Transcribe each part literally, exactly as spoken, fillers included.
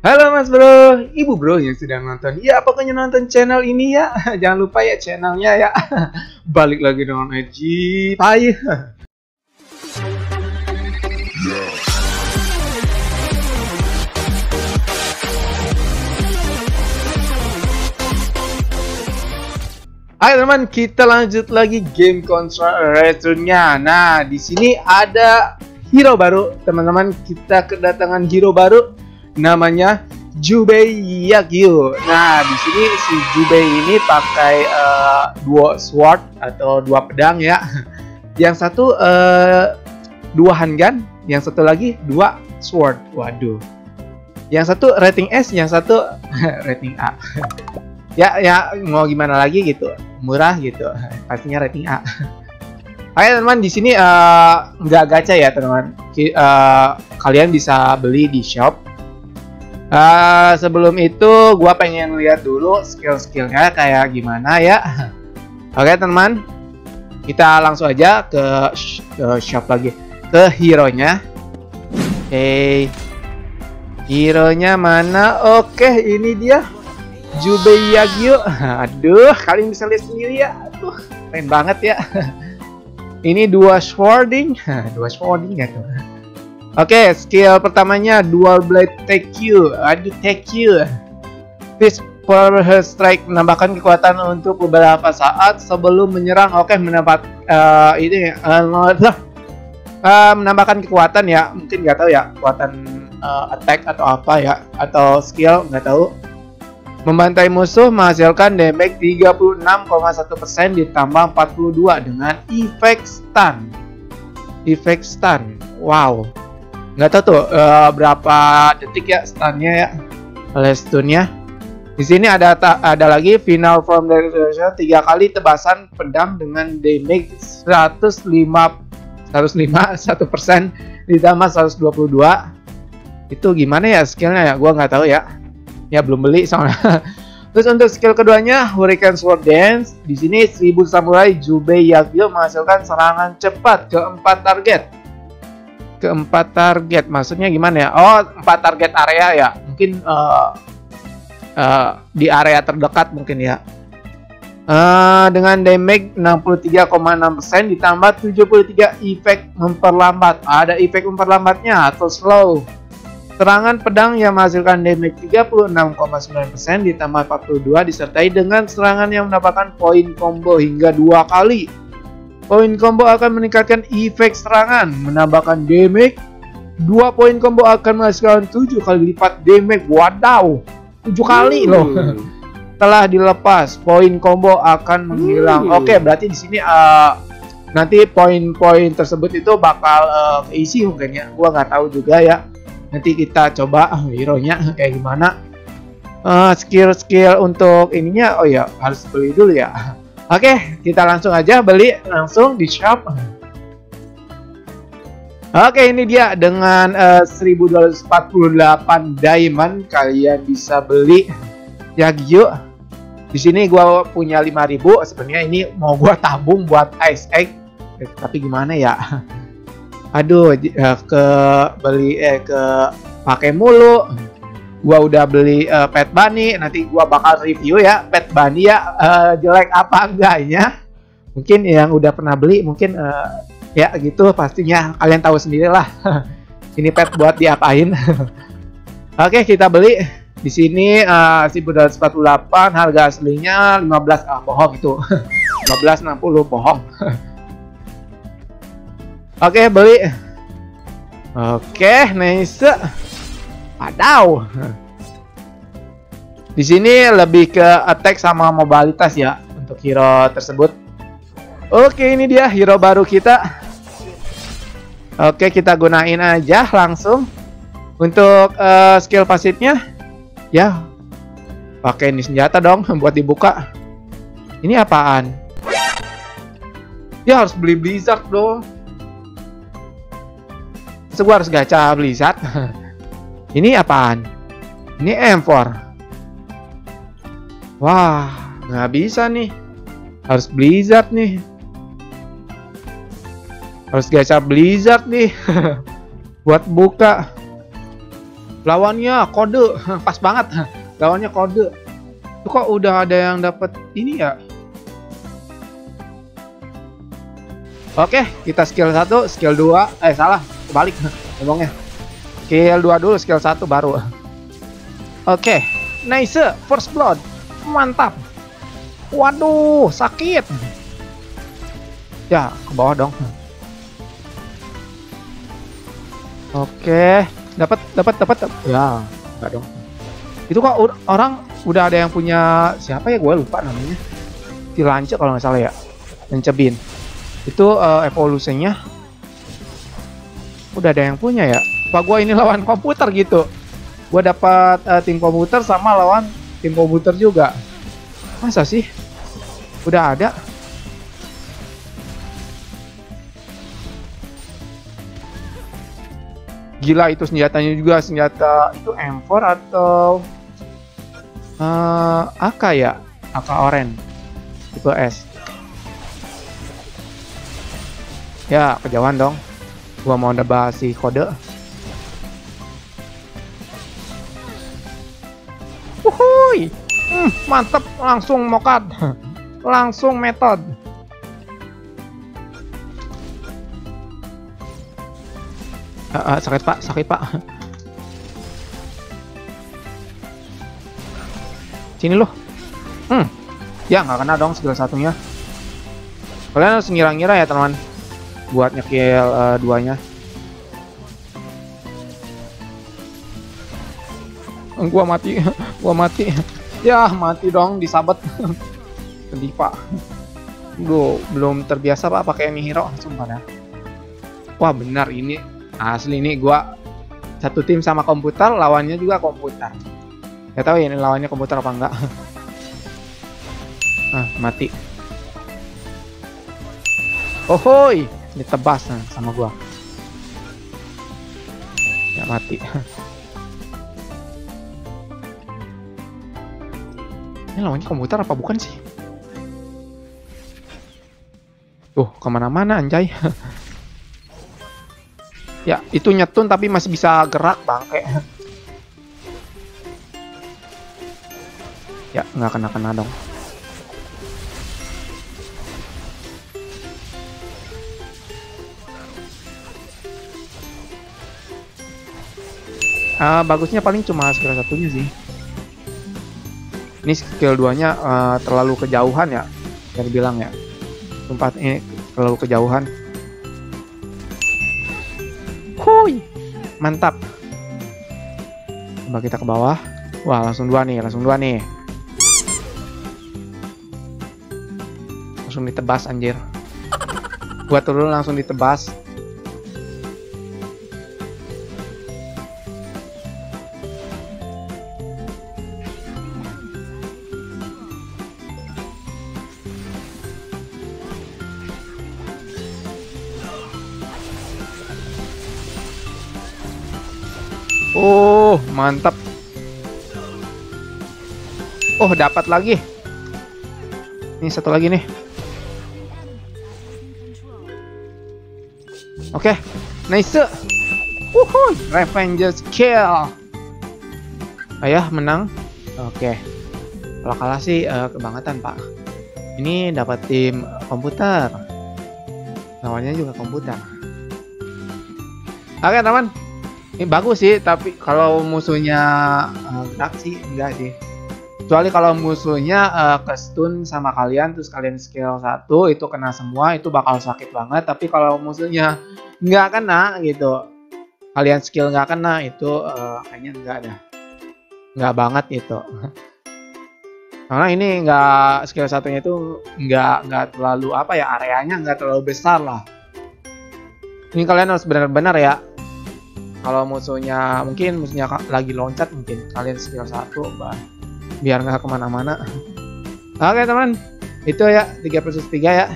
Halo Mas Bro, Ibu Bro yang sedang nonton. Ya pokoknya nonton channel ini ya. Jangan lupa ya channelnya ya. Balik lagi dengan Eji. Hai. Hai teman, kita lanjut lagi game Contra Returnnya. Nah, di sini ada hero baru, teman-teman. Kita kedatangan hero baru. Namanya Jubei Yagyu. Nah, di sini si Jubei ini pakai uh, dua sword atau dua pedang ya. Yang satu uh, dua handgun, yang satu lagi dua sword. Waduh. Yang satu rating S, yang satu rating A. Ya, ya mau gimana lagi gitu. Murah gitu. Pastinya rating A. Oke teman-teman, di sini uh, nggak gacha ya teman-teman. Uh, kalian bisa beli di shop. Uh, sebelum itu gua pengen lihat dulu skill-skillnya kayak gimana ya. Oke teman, kita langsung aja ke, sh ke shop lagi, ke hero-nya. Oke, hero-nya mana? Oke, ini dia Jubei Yagyu. Aduh, kalian bisa lihat sendiri ya. Aduh, keren banget ya. Ini dua swording, dua swording ya tuh. Oke, okay, skill pertamanya Dual Blade Take You. Aduh, Take You. Fist for her strike, menambahkan kekuatan untuk beberapa saat sebelum menyerang. Oke, okay, mendapat uh, ini uh, uh, menambahkan kekuatan ya. Mungkin nggak tahu ya, kekuatan uh, attack atau apa ya, atau skill nggak tahu. Membantai musuh menghasilkan damage tiga puluh enam koma satu persen ditambah empat puluh dua dengan efek stun. Efek stun. Wow. Nggak tahu tuh uh, berapa detik ya stunnya ya, oleh stunnya. Di sini ada ada lagi final form dari tiga kali tebasan pedang dengan damage seratus lima satu persen ditambah seratus dua puluh dua. Itu gimana ya skillnya ya? Gua nggak tahu ya. Ya belum beli soalnya. Terus untuk skill keduanya Hurricane Sword Dance. Di sini seribu samurai Jubei Yagyu menghasilkan serangan cepat ke empat target. Keempat target maksudnya gimana ya? Oh, empat target area ya, mungkin uh, uh, di area terdekat mungkin ya. Uh, dengan damage enam puluh tiga koma enam persen ditambah tujuh puluh tiga efek memperlambat. Ada efek memperlambatnya atau slow. Serangan pedang yang menghasilkan damage tiga puluh enam koma sembilan persen ditambah empat puluh dua disertai dengan serangan yang mendapatkan poin combo hingga dua kali. Poin combo akan meningkatkan efek serangan, menambahkan damage. Dua poin combo akan menghasilkan tujuh kali lipat damage. Wadaw, tujuh kali loh. Telah dilepas, poin combo akan menghilang. Oke, berarti di sini uh, nanti poin-poin tersebut itu bakal uh, keisi mungkin ya. Gua nggak tahu juga ya. Nanti kita coba uh, hero-nya kayak gimana. Uh, skill-skill untuk ininya, oh ya harus beli dulu ya. Oke, kita langsung aja beli langsung di shop. Oke, ini dia dengan uh, seribu dua ratus empat puluh delapan diamond kalian bisa beli Yagyu. Di sini gua punya lima ribu. Sebenarnya ini mau gua tabung buat ice egg. Eh, tapi gimana ya? Aduh, uh, ke beli eh ke pakai mulu. Gua udah beli uh, pet bunny, nanti gua bakal review ya pet bunny ya uh, jelek apa enggaknya. Mungkin yang udah pernah beli mungkin uh, ya gitu pastinya kalian tahu sendiri lah. Ini pet buat diapain? Oke, kita beli di sini uh, seribu dua ratus empat puluh delapan, harga aslinya lima belas. Ah, bohong itu. lima belas enam puluh bohong. Oke, beli. Oke, nice. Wadaw. Di sini lebih ke attack sama mobilitas ya untuk hero tersebut. Oke, ini dia hero baru kita. Oke, kita gunain aja langsung. Untuk uh, skill pasifnya ya pakai ini senjata dong buat dibuka. Ini apaan? Ya harus beli Blizzard dong. So, gua harus gacha Blizzard. Ini apaan? Ini M empat. Wah, nggak bisa nih. Harus Blizzard nih. Harus gacha Blizzard nih. Buat buka. Lawannya kode. Pas banget. Lawannya kode. Tuh kok udah ada yang dapat ini ya? Oke, kita skill satu, skill dua. Eh, salah. Kebalik ngomongnya. Skill dua dulu, skill satu baru. Oke. Nice. First blood. Mantap. Waduh, sakit. Ya, ke bawah dong. Oke, dapat dapat dapat. Ya, enggak dong. Itu kok orang udah ada yang punya siapa ya, gue lupa namanya. Si Lance kalau nggak salah ya. Lancebin. Itu uh, evolusinya udah ada yang punya ya. Apa gue ini lawan komputer gitu? Gue dapat uh, tim komputer sama lawan tim komputer juga. Masa sih? Udah ada. Gila, itu senjatanya juga senjata itu M four atau uh, A K ya? A K Oren tipe S. Ya, kejauhan dong. Gua mau nebas si kode. Wuhui. Hmm, mantep, langsung mokad. Langsung metode. Uh, uh, sakit pak, sakit pak. Sini loh. Hmm, ya nggak kena dong skill satunya. Kalian harus ngira-ngira ya teman, buat nyekill uh, duanya. Gua mati, gua mati. Ya mati dong, disabet. Sedih pak. Duh, belum terbiasa pak pakai ini hero, sumpah dah. Wah benar ini asli nih, gua satu tim sama komputer, lawannya juga komputer. Gak tahu ya ini lawannya komputer apa enggak. Ah, mati. Ohoi, ditebas nah, sama gua. Ya mati. Ini lawannya komputer apa bukan sih? Tuh, kemana-mana anjay. Ya, itu nyetun tapi masih bisa gerak bangke. Ya, nggak kena-kena dong. Uh, bagusnya paling cuma skill satunya sih. Ini skill duanya uh, terlalu kejauhan ya, yang dibilang ya. Tempat ini terlalu kejauhan. Hui, mantap. Coba kita ke bawah. Wah, langsung dua nih, langsung dua nih. Langsung ditebas anjir. Gua turun langsung ditebas. Oh, mantap. Oh, dapat lagi. Ini satu lagi nih. Oke, okay. Nice. Wuhui, revenge kill. Ayah menang. Oke. Okay. Kalau kalah sih uh, kebangetan, Pak. Ini dapat tim komputer. Lawannya juga komputer. Oke, okay, teman. Ini bagus sih, tapi kalau musuhnya uh, gerak sih enggak sih. Kecuali kalau musuhnya uh, ke stun sama kalian, terus kalian skill satu itu kena semua, itu bakal sakit banget. Tapi kalau musuhnya nggak kena gitu, kalian skill nggak kena, itu uh, kayaknya enggak dah, nggak banget itu. Karena ini nggak, skill satunya itu nggak nggak terlalu apa ya, areanya nggak terlalu besar lah. Ini kalian harus benar-benar ya. Kalau musuhnya mungkin musuhnya lagi loncat, mungkin kalian skill satu bah, biar nggak kemana-mana. Oke teman, itu ya tiga versus tiga ya.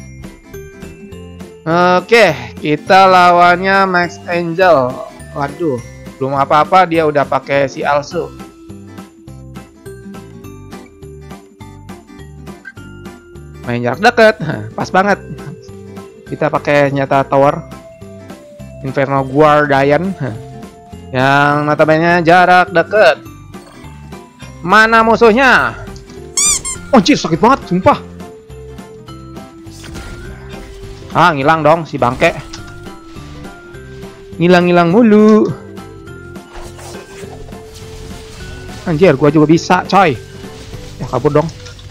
Oke, kita lawannya Max Angel. Waduh, belum apa-apa dia udah pakai si Alsu. Main jarak dekat, pas banget. Kita pakai senjata tower Inferno Guardian. yang notabene jarak dekat. Mana musuhnya? Anjir, sakit banget, sumpah. Ah, ngilang dong si bangke. Ngilang-ngilang mulu. Anjir, gua juga bisa, coy. Ya kabur dong.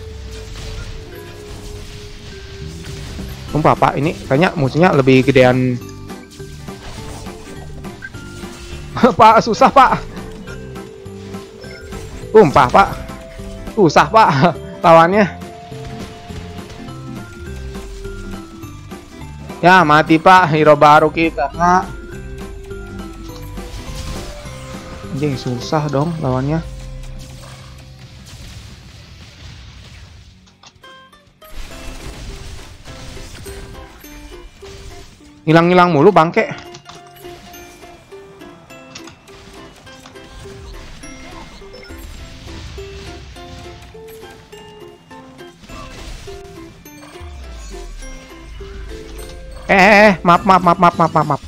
Sumpah, Pak, ini kayaknya musuhnya lebih gedean. Pak, susah, Pak. Sumpah, Pak. Susah, Pak, lawannya. Ya, mati, Pak. Hero baru kita, Pak. Anjing, susah dong lawannya. Hilang-hilang mulu bangke. Eh, eh, eh, maaf, maaf, maaf, maaf, maaf, maaf.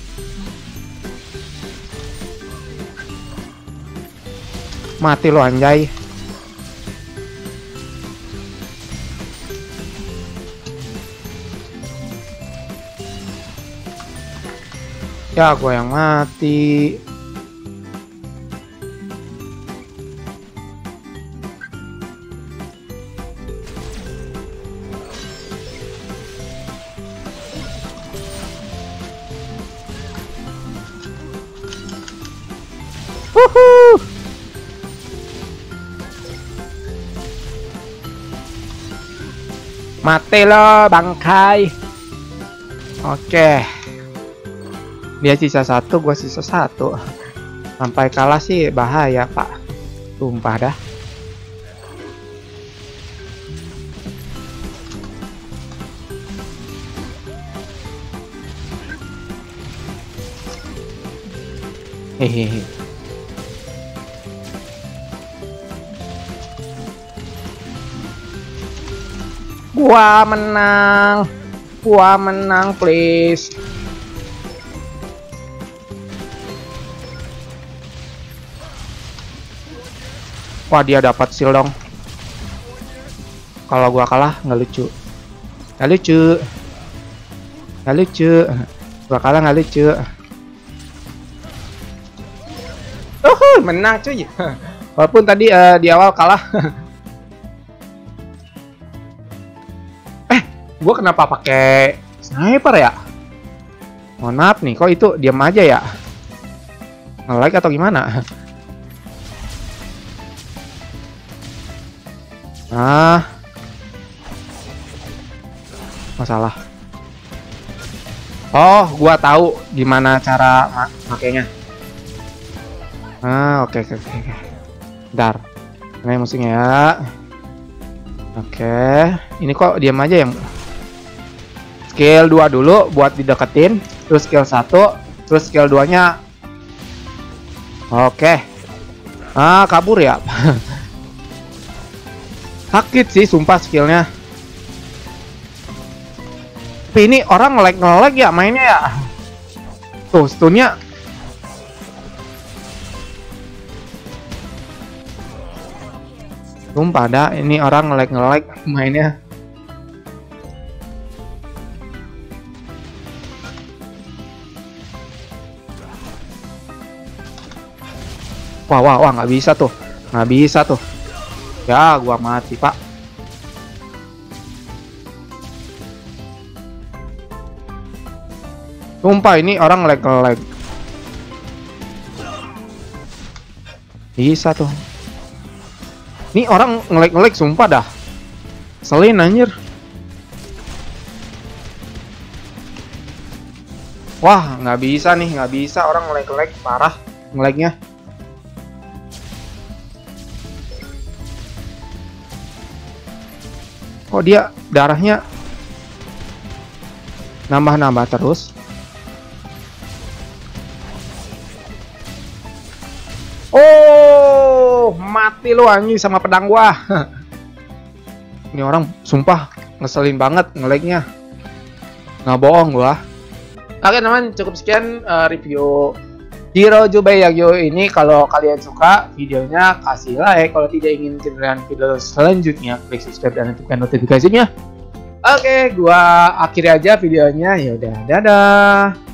Mati lo anjay. Ya, gue yang mati. Wuhuu. Mati lo bangkai. Oke. Dia sisa satu, gua sisa satu. Sampai kalah sih bahaya, Pak. Tumpah dah. Hehehe. Gua menang. Gua menang, please. Wah, dia dapat shield dong. Kalau gua kalah nggak lucu. Nggak lucu. Nggak lucu. Gua kalah nggak lucu. Oh, menang cuy. Walaupun tadi uh, di awal kalah. Eh, gua kenapa pakai sniper ya? Mohon maaf nih, kok itu diam aja ya? Nge-like atau gimana? Ah, masalah. Oh, gua tahu gimana cara ma makainya. Ah, oke, okay, oke, okay, oke. Okay. Bentar. Ini musuhnya ya. Oke, okay. Ini kok diam aja yang skill dua dulu buat dideketin, terus skill satu, terus skill dua-nya. Oke. Okay. Ah, kabur ya. Sakit sih sumpah skillnya. Tapi ini orang nge-lag nge-lag ya mainnya ya. Tuh stunnya. Sumpah dah ini orang nge-lag nge-lag mainnya. Wah wah wah, nggak bisa tuh. Nggak bisa tuh. Ya, gua mati, Pak. Sumpah ini orang lag-lag. Bisa tuh. Ini orang ngelag-ngelag sumpah dah. Selin anjir. Wah, nggak bisa nih, nggak bisa orang ngelag-ngelag parah ngelagnya. Kok dia darahnya nambah-nambah terus? Oh, mati lu anjing sama pedang gua. Ini orang sumpah ngeselin banget nge-lag-nya. Nggak bohong gua. Oke teman, cukup sekian uh, review Hiro Jubayagyo ini kalau kalian suka videonya kasih like, kalau tidak ingin kedengaran video selanjutnya klik subscribe dan aktifkan notifikasinya. Oke, gua akhiri aja videonya. Ya udah, dadah.